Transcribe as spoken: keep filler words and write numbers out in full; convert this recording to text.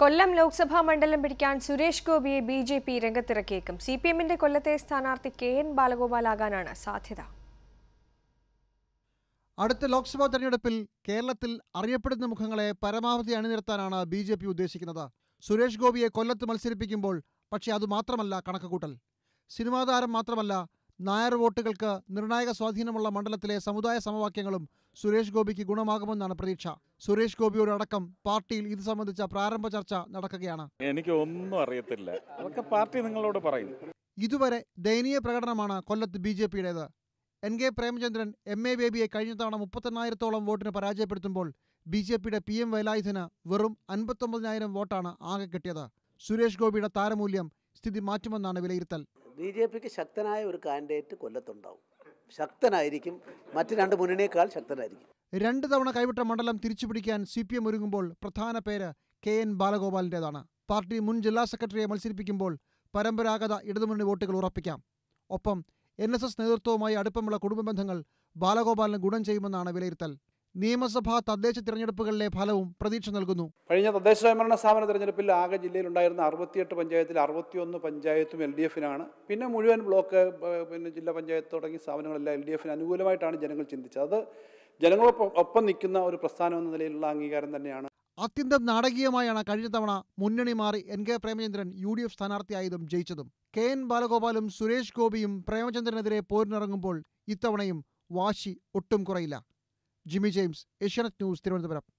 കൊല്ലം ലോക്സഭാ മണ്ഡലം പിടിക്കാൻ സുരേഷ് ഗോപിയെ ബി ജെ പി രംഗത്തിറക്കിയേക്കും. സി പി എമ്മിന്റെ കൊല്ലത്തെ സ്ഥാനാർത്ഥി കെ എൻ ബാലഗോപാലാകാനാണ് സാധ്യത. അടുത്ത ലോക്സഭാ തെരഞ്ഞെടുപ്പിൽ കേരളത്തിൽ അറിയപ്പെടുന്ന മുഖങ്ങളെ പരമാവധി അണിനിരത്താനാണ് ബി ജെ പി ഉദ്ദേശിക്കുന്നത്. സുരേഷ് ഗോപിയെ കൊല്ലത്ത് മത്സരിപ്പിക്കുമ്പോൾ പക്ഷേ അതുമാത്രമല്ല കണക്കുകൂട്ടൽ. സിനിമാ താരം മാത്രമല്ല, നായർ വോട്ടുകൾക്ക് നിർണായക സ്വാധീനമുള്ള മണ്ഡലത്തിലെ സമുദായ സമവാക്യങ്ങളും സുരേഷ് ഗോപിക്ക് ഗുണമാകുമെന്നാണ് പ്രതീക്ഷ. സുരേഷ് ഗോപിയോടക്കം പാർട്ടിയിൽ ഇത് സംബന്ധിച്ച പ്രാരംഭ ചർച്ച നടക്കുകയാണ്. എനിക്ക് ഒന്നും അറിയത്തില്ല, അതൊക്കെ പാർട്ടി നിങ്ങളോട് പറയും. ഇതുവരെ ദയനീയ പ്രകടനമാണ് കൊല്ലത്ത് ബി ജെ പിയുടേത്. N K Premachandran M A ബേബിയെ കഴിഞ്ഞ തവണ മുപ്പത്തെണ്ണായിരത്തോളം വോട്ടിന് പരാജയപ്പെടുത്തുമ്പോൾ ബി ജെ പിയുടെ പി എം വേലായുധന് വെറും അൻപത്തൊമ്പതിനായിരം വോട്ടാണ് ആകെ കിട്ടിയത്. സുരേഷ് ഗോപിയുടെ താരമൂല്യം സ്ഥിതി മാറ്റുമെന്നാണ് വിലയിരുത്തൽ. ബി ജെ പിക്ക് ശക്തനായ ഒരു കാൻഡിഡേറ്റ് കൊല്ലത്തുണ്ടാവും. ശക്തനായിരിക്കും, മറ്റ് രണ്ട് മുന്നണിയേക്കാൾ ശക്തനായിരിക്കും. രണ്ട് തവണ കൈവിട്ട മണ്ഡലം തിരിച്ചുപിടിക്കാൻ സി പി എം ഒരുങ്ങുമ്പോൾ പ്രധാന പേര് കെ എൻ ബാലഗോപാലിൻ്റെതാണ്. പാർട്ടി മുൻ ജില്ലാ സെക്രട്ടറിയെ മത്സരിപ്പിക്കുമ്പോൾ പരമ്പരാഗത ഇടതുമുന്നണി വോട്ടുകൾ ഉറപ്പിക്കാം. ഒപ്പം എൻ എസ് എസ് നേതൃത്വവുമായി അടുപ്പമുള്ള കുടുംബ ബന്ധങ്ങൾ ബാലഗോപാലിന് ഗുണം ചെയ്യുമെന്നാണ് വിലയിരുത്തൽ. നിയമസഭാ തദ്ദേശ തിരഞ്ഞെടുപ്പുകളിലെ ഫലവും പ്രതീക്ഷ നൽകുന്നു. കഴിഞ്ഞ തദ്ദേശ സ്വയംഭരണ സ്ഥാപന തെരഞ്ഞെടുപ്പിൽ ആകെ ജില്ലയിലുണ്ടായിരുന്ന അറുപത്തിയെട്ട് പഞ്ചായത്തിൽ അറുപത്തിയൊന്ന് പഞ്ചായത്തും എൽ ഡി എഫിനാണ്. പിന്നെ മുഴുവൻ ബ്ലോക്ക്, പിന്നെ ജില്ലാ പഞ്ചായത്ത് തുടങ്ങിയ സ്ഥാപനങ്ങളെല്ലാം എൽ ഡി എഫിന് അനുകൂലമായിട്ടാണ് ജനങ്ങൾ ചിന്തിച്ചത്. അത് ജനങ്ങളൊപ്പം ഒപ്പം നിൽക്കുന്ന ഒരു പ്രസ്ഥാനം എന്ന നിലയിലുള്ള അംഗീകാരം തന്നെയാണ്. അത്യന്തം നാടകീയമായാണ് കഴിഞ്ഞ തവണ മുന്നണി മാറി N K Premachandran U D F സ്ഥാനാർത്ഥിയായതും ജയിച്ചതും. കെ എൻ ബാലഗോപാലും സുരേഷ് ഗോപിയും പ്രേമചന്ദ്രനെതിരെ പോരിനിറങ്ങുമ്പോൾ ഇത്തവണയും വാശി ഒട്ടും കുറയില്ല. ജിമ്മി ജെയിംസ്, ഏഷ്യാനെറ്റ് ന്യൂസ്, തിരുവനന്തപുരം.